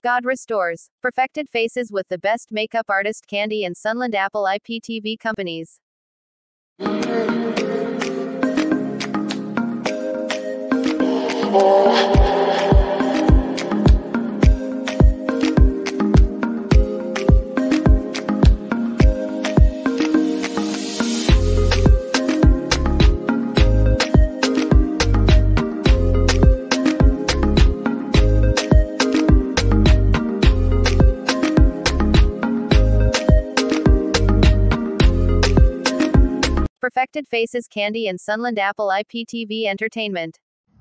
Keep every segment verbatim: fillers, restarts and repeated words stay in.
God restores. Perfected faces with the best makeup artist Candy and Sunland Apple I P T V companies. Perfected Faces Candy and Sunland Apple I P T V Entertainment.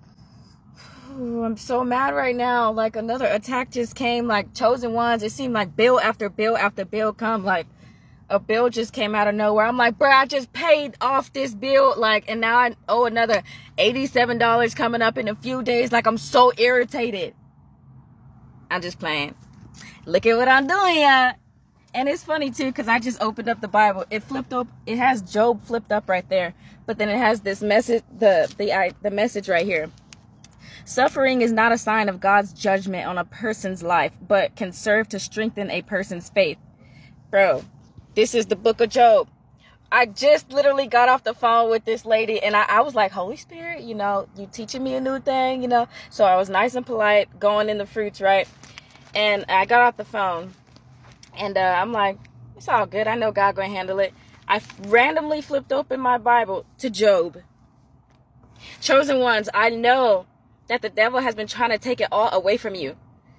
Ooh, I'm so mad right now. Like, another attack just came, like Chosen Ones. It seemed like bill after bill after bill come. Like, a bill just came out of nowhere. I'm like, bruh, I just paid off this bill. Like, and now I owe another eighty-seven dollars coming up in a few days. Like, I'm so irritated. I'm just playing. Look at what I'm doing, y'all. And it's funny too, because I just opened up the Bible. It flipped up. It has Job flipped up right there. But then it has this message, the the I, the message right here. Suffering is not a sign of God's judgment on a person's life, but can serve to strengthen a person's faith. Bro, this is the book of Job. I just literally got off the phone with this lady, and I, I was like, Holy Spirit, you know, you teaching me a new thing, you know. So I was nice and polite, going in the fruits, right? And I got off the phone. And uh, I'm like, it's all good. I know God gonna handle it. I randomly flipped open my Bible to Job. Chosen Ones, I know that the devil has been trying to take it all away from you.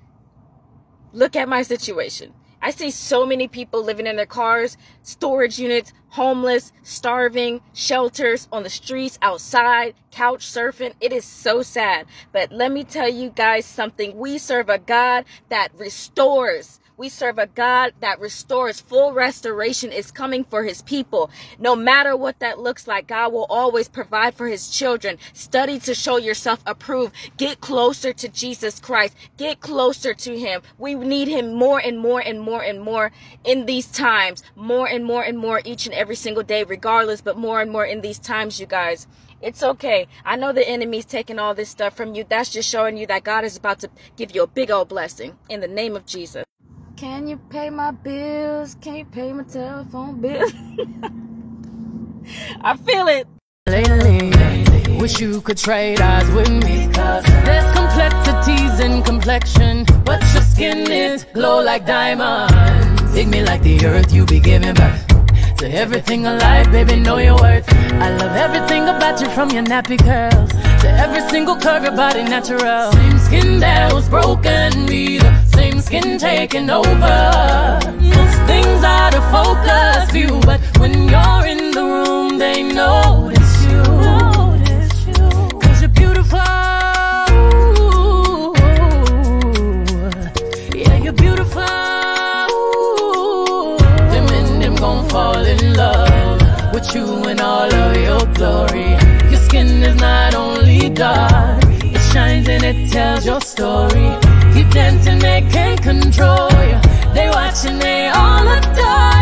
Look at my situation. I see so many people living in their cars, storage units, homeless, starving, shelters, on the streets, outside, couch surfing. It is so sad. But let me tell you guys something. We serve a God that restores. We serve a God that restores. Full restoration is coming for his people. No matter what that looks like, God will always provide for his children. Study to show yourself approved. Get closer to Jesus Christ. Get closer to him. We need him more and more and more and more in these times. More and more and more each and every single day, regardless, but more and more in these times, you guys. It's okay. I know the enemy's taking all this stuff from you. That's just showing you that God is about to give you a big old blessing in the name of Jesus. Can you pay my bills? Can you pay my telephone bill? I feel it. Lately, wish you could trade eyes with me. There's complexities in complexion, but your skin is glow like diamonds. Dig me like the earth, you be giving birth to everything alive, baby, know your worth. I love everything about you, from your nappy curls to every single curve, your body natural. Same skin that was broken, be the same skin taking over. Most things out of focus view, but when you're in the room, they notice you. Notice you. Cause you're beautiful. Yeah, you're beautiful. Them and them gon' fall in love with you in all of your glory. Your skin is not only dark, it shines and it tells your story. Keep dancing, they can't control you. They watching, they all adore.